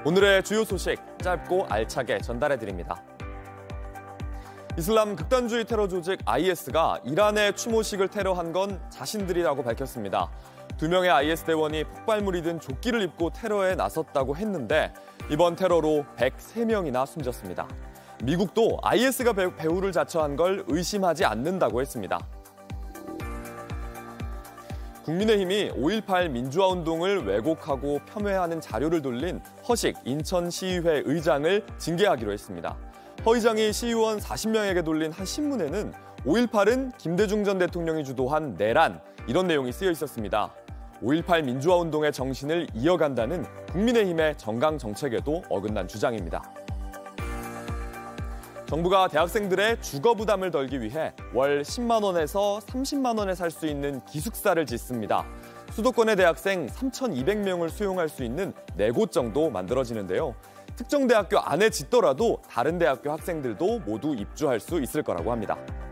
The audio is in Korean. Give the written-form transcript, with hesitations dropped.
오늘의 주요 소식 짧고 알차게 전달해드립니다. 이슬람 극단주의 테러 조직 IS가 이란의 추모식을 테러한 건 자신들이라고 밝혔습니다. 2명의 IS 대원이 폭발물이 든 조끼를 입고 테러에 나섰다고 했는데 이번 테러로 103명이나 숨졌습니다. 미국도 IS가 배후를 자처한 걸 의심하지 않는다고 했습니다. 국민의힘이 5.18 민주화운동을 왜곡하고 폄훼하는 자료를 돌린 허식 인천시의회 의장을 징계하기로 했습니다. 허 의장이 시의원 40명에게 돌린 한 신문에는 5.18은 김대중 전 대통령이 주도한 내란, 이런 내용이 쓰여 있었습니다. 5.18 민주화운동의 정신을 이어간다는 국민의힘의 정강 정책에도 어긋난 주장입니다. 정부가 대학생들의 주거 부담을 덜기 위해 월 10만 원에서 30만 원에 살 수 있는 기숙사를 짓습니다. 수도권의 대학생 3,200명을 수용할 수 있는 4곳 정도 만들어지는데요. 특정 대학교 안에 짓더라도 다른 대학교 학생들도 모두 입주할 수 있을 거라고 합니다.